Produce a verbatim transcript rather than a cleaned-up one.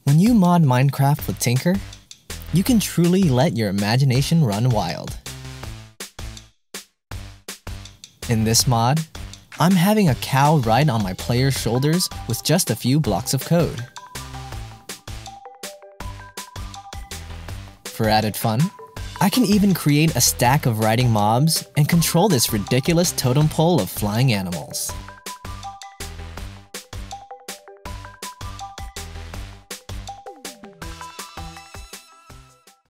When you mod Minecraft with Tynker, you can truly let your imagination run wild. In this mod, I'm having a cow ride on my player's shoulders with just a few blocks of code. For added fun, I can even create a stack of riding mobs and control this ridiculous totem pole of flying animals.